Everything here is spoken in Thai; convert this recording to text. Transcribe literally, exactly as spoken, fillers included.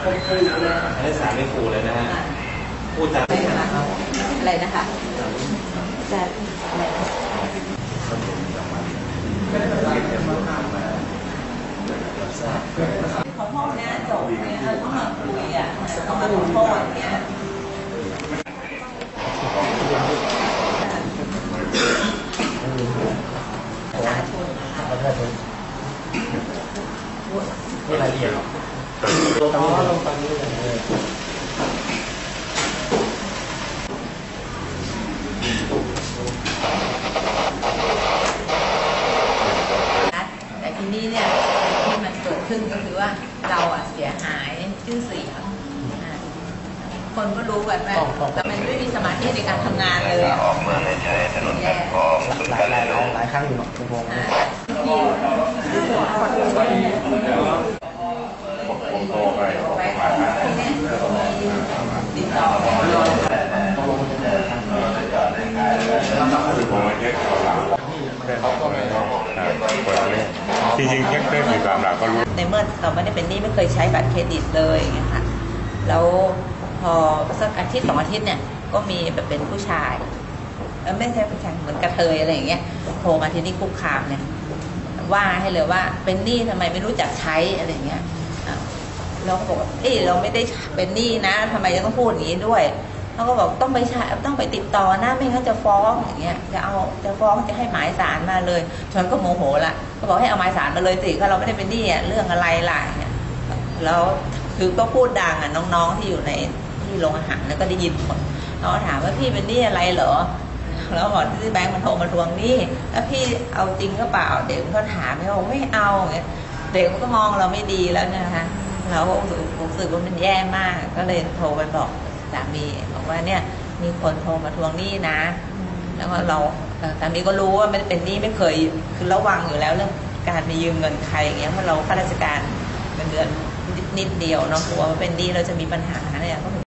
อันนี้สารไม่ขู่เลยนะฮะพูดจาอะไรนะคะจะอะไรขอโทษนะจบเนี่ยต้องมาคุยอ่ะต้องมาขอโทษเนี่ยประชาชนประชาชนไม่รายละเอียดหรอกลงตรงนี้ลงตรงนี้เลยแต่ทีนี้เนี่ยที่มันเกิดขึ้นก็คือว่าเราอ่ะเสียหายชื่อเสียงคนก็รู้กันว่าแต่มันไม่มีสมาธิในการทำงานเลยออกเมืองเลยใช้ถนนแบบพอหลายหลายหลายครั้งอยู่หรอกคุณพงศ์ติดต่อจริงๆเช็คได้มีความหลักก็รู้ในเมื่อเราไม่ได้เป็นหนี้ไม่เคยใช้บัตรเครดิตเลยอย่างเงี้ยค่ะแล้วพอสักอาทิตย์สองอาทิตย์เนี่ยก็มีแบบเป็นผู้ชายไม่ใช่ผู้ชายเหมือนกระเทยอะไรอย่างเงี้ยโทรมาที่นี่คุกคามเนี่ยว่าให้เลยว่าเป็นหนี้ทำไมไม่รู้จักใช้อะไรเงี้ยเราก็บอกว่าเอ้ยเราไม่ได้เป็นหนี้นะทำไมจะต้องพูดอย่างนี้ด้วยเขาก็บอกต้องไปต้องไปติดต่อนะไม่งั้นจะฟ้องอย่างเงี้ยจะเอาจะฟ้องจะให้หมายศาลมาเลยฉันก็โมโหละก็บอกให้เอาหมายศาลมาเลยสิก็เราไม่ได้เป็นหนี้เรื่องอะไรล่ะเนี่ยแล้วคือก็พูดดังอ่ะน้องๆที่อยู่ในที่โรงอาหารแล้วก็ได้ยินหมดเขาถามว่าพี่เป็นหนี้อะไรเหรอแล้วบอกที่แบงค์มันโทรมาทวงหนี้แล้วพี่เอาจริงก็เปล่าเด็กก็ถามไม่บอกไม่เอาเงี้ยเด็กมันก็มองเราไม่ดีแล้วนะคะเราก็รู้สึกว่ามันแย่มากก็เลยโทรไปบอกสามีบอกว่าเนี่ยมีคนโทรมาทวงหนี้นะแล้วก็เราสามีก็รู้ว่าไม่ได้เป็นหนี้ไม่เคยคือระวังอยู่แล้วเรื่องการไปยืมเงินใครอย่างเงี้ยเพราะเราข้าราชการเงินเดือนนิดเดียวเนาะกลัวว่าเป็นหนี้เราจะมีปัญหาเนี่ย